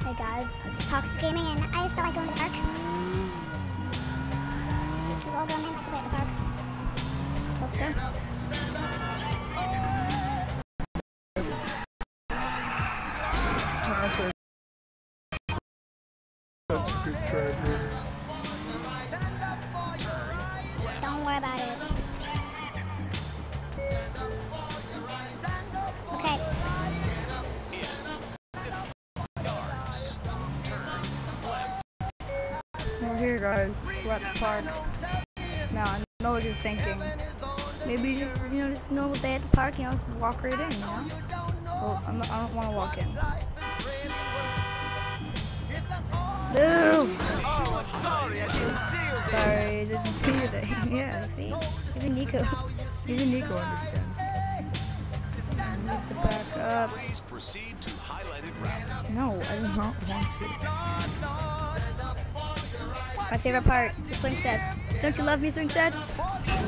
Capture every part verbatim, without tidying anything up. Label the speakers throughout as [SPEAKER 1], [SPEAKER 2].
[SPEAKER 1] Hey guys, it's Toxic Gaming, and I just felt like going to the park. We've all grown men like to play at the park. Let's go.
[SPEAKER 2] That's a good try, bro.
[SPEAKER 1] Don't worry about it. Okay.
[SPEAKER 3] We're here, guys. We're at the park. Now, I know what you're thinking. Maybe you just, you know, just know what they at the park, you know, just walk right in, you know? Well, I'm not, I don't want to walk in. Move! Sorry, I didn't see you there. Yeah, see? Even Nico. Even Nico understands. I need to back up. No, I do not want to.
[SPEAKER 1] My favorite part, the swing sets. Don't you love me, swing sets?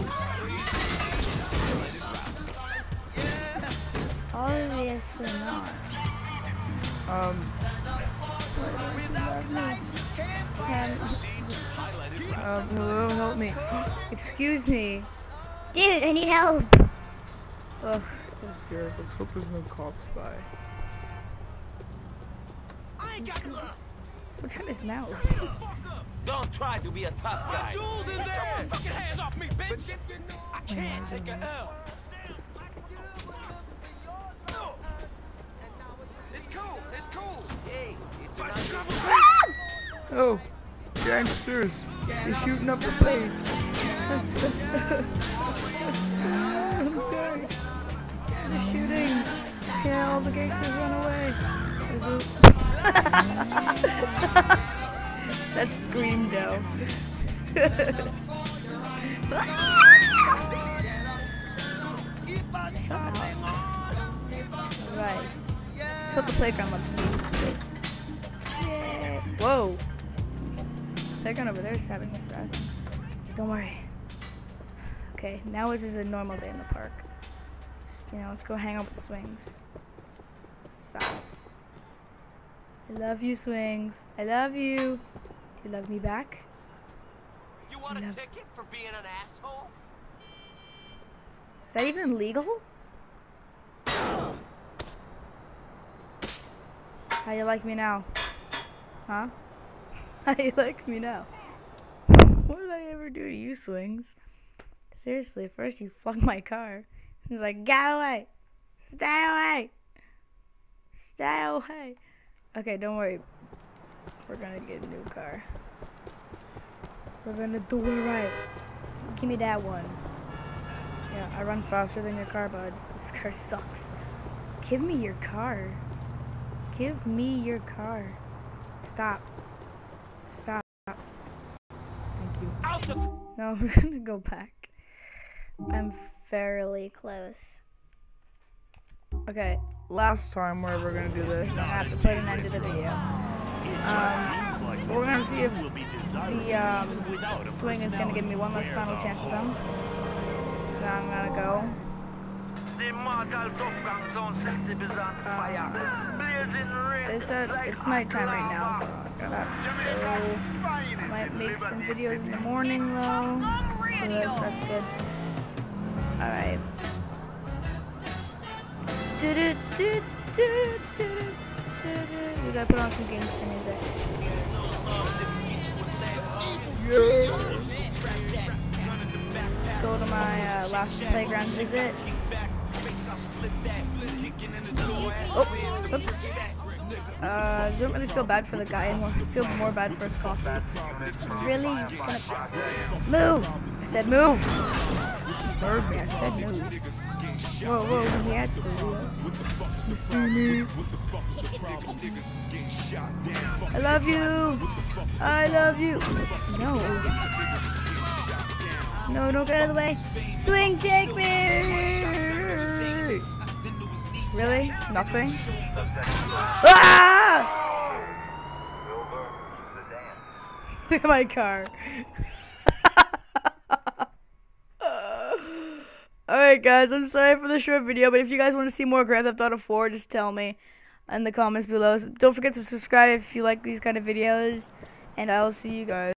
[SPEAKER 1] Obviously not.
[SPEAKER 3] Um, um, hello, help me. Excuse me.
[SPEAKER 1] Dude, I need help.
[SPEAKER 3] Ugh, oh dear, let's hope there's no cops by. What's in his mouth?
[SPEAKER 4] Don't try to be a tough guy.
[SPEAKER 5] Get your fucking hands off me, bitch! I can't take a L. It's cool, it's cool. Hey, it's
[SPEAKER 2] Oh, gangsters. They're shooting up the place.
[SPEAKER 3] I'm sorry. The shootings. Yeah, all the gangsters run away. That's Scream, though. Alright. Let's hope the playground lets me. Yay. Whoa. Playground over there is having this fast. Don't worry. Okay, now this is a normal day in the park. Just, you know, let's go hang out with the swings. Stop. I love you, swings. I love you. Do you love me back?
[SPEAKER 4] You want a ticket for being an asshole?
[SPEAKER 3] Is that even legal? How you like me now? Huh? How you like me now? What did I ever do to you, swings? Seriously, first you fucked my car. He's like, get away! Stay away! Stay away! Okay, don't worry. We're gonna get a new car. We're gonna do it right. Give me that one. Yeah, I run faster than your car, bud. This car sucks. Give me your car. Give me your car. Stop. Stop. Thank you. No, we're gonna go back. I'm fairly close. Okay, last time where we're gonna do this, I'm gonna have to put an end to the video. Um, we're gonna see if the um, swing is gonna give me one last final chance with them. Then I'm gonna go. It's said it's nighttime right now, so I gotta go. I might make some videos in the morning though, so that, that's good. All right. Do do do do do do. We gotta put on some gangster music. Let's go to my uh, last playground visit. Oh, oops. Uh, don't really feel bad for the guy anymore. I feel more bad for his coffee. Really? Gonna... Move! I said move! You heard me, I said move. Whoa, whoa, he has to go. You see me? I love you! I love you! No. No, don't get out of the way. Swing, take me! Really? Nothing? Ah! Look at my car. Alright guys, I'm sorry for the short video, but if you guys want to see more Grand Theft Auto four, just tell me. in the comments below. Don't forget to subscribe if you like these kind of videos, and I will see you guys.